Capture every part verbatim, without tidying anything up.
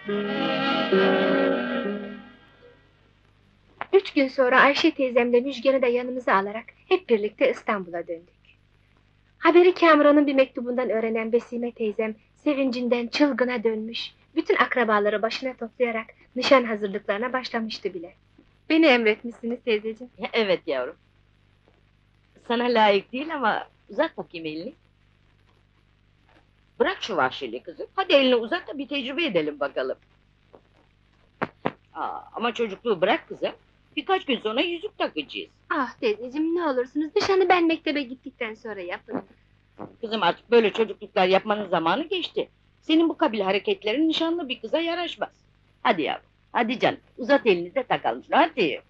Üç gün sonra Ayşe teyzemle Müjgan'ı da yanımıza alarak hep birlikte İstanbul'a döndük. Haberi Kamuran'ın bir mektubundan öğrenen Besime teyzem sevincinden çılgına dönmüş, bütün akrabaları başına toplayarak nişan hazırlıklarına başlamıştı bile. Beni emretmişsiniz teyzeciğim. Evet yavrum. Sana layık değil ama uzat bakayım elini. Bırak şu vahşiliği kızım. Hadi elini uzat da bir tecrübe edelim bakalım. Aa, ama çocukluğu bırak kızım. Birkaç gün sonra yüzük takacağız. Ah teyzeciğim, ne olursunuz nişanı ben mektebe gittikten sonra yapın. Kızım artık böyle çocukluklar yapmanın zamanı geçti. Senin bu kabil hareketlerin nişanlı bir kıza yaraşmaz. Hadi yavrum, hadi canım. Uzat elini de takalım şunu, hadi.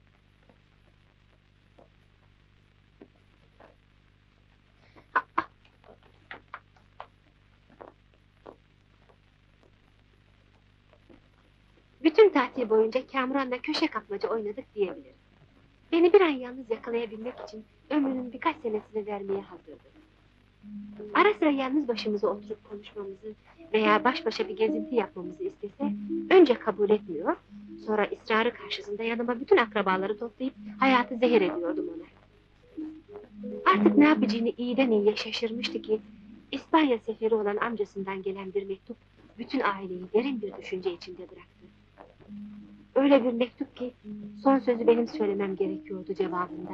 Bütün tatil boyunca Kamuran'la köşe kapmaca oynadık diyebilirim. Beni bir an yalnız yakalayabilmek için ömrünün birkaç senesini vermeye hazırdı. Ara sıra yalnız başımıza oturup konuşmamızı veya baş başa bir gezinti yapmamızı istese, önce kabul etmiyor, sonra ısrarı karşısında yanıma bütün akrabaları toplayıp hayatı zehir ediyordum ona. Artık ne yapacağını iyiden iyiye şaşırmıştı ki, İspanya seferi olan amcasından gelen bir mektup bütün aileyi derin bir düşünce içinde bıraktı. Öyle bir mektup ki, son sözü benim söylemem gerekiyordu cevabında.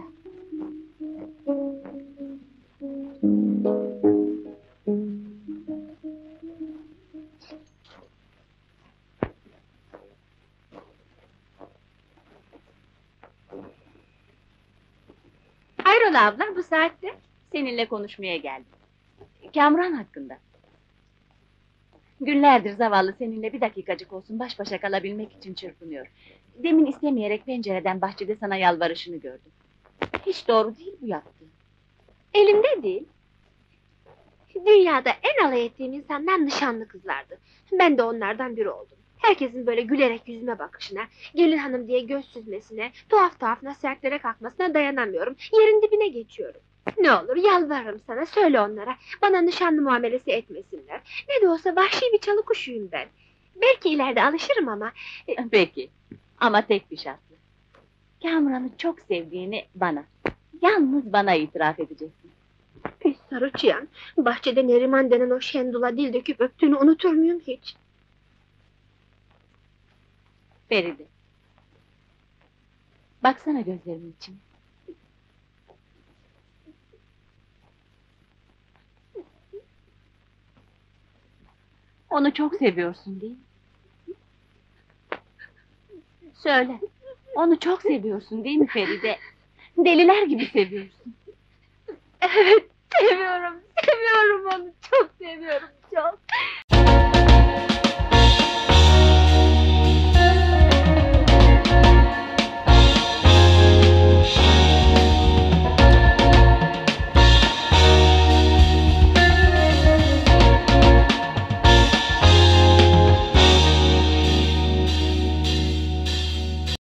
Hayrola abla, bu saatte? Seninle konuşmaya geldim. Kamuran hakkında. Günlerdir zavallı seninle bir dakikacık olsun baş başa kalabilmek için çırpınıyor. Demin istemeyerek pencereden bahçede sana yalvarışını gördüm. Hiç doğru değil bu yaptığın. Elimde değil. Dünyada en alay ettiğim insanlar nişanlı kızlardı. Ben de onlardan biri oldum. Herkesin böyle gülerek yüzüme bakışına, gelin hanım diye göz süzmesine, tuhaf tuhaf nasihatlere kalkmasına dayanamıyorum. Yerin dibine geçiyorum. Ne olur yalvarırım sana, söyle onlara, bana nişanlı muamelesi etmesinler. Ne de olsa vahşi bir çalı kuşuyum ben. Belki ileride alışırım ama... Peki, ama tek bir şartla. Kamuran'ı çok sevdiğini bana, yalnız bana itiraf edeceksin. Pis sarı çıyan, bahçede Neriman denen o şendula dil döküp öptüğünü unutur muyum hiç? Feride. Baksana gözlerimin içine. Onu çok seviyorsun değil mi? Söyle. Onu çok seviyorsun değil mi Feride? Deliler gibi seviyorsun. Evet, seviyorum, seviyorum onu, çok seviyorum, çok.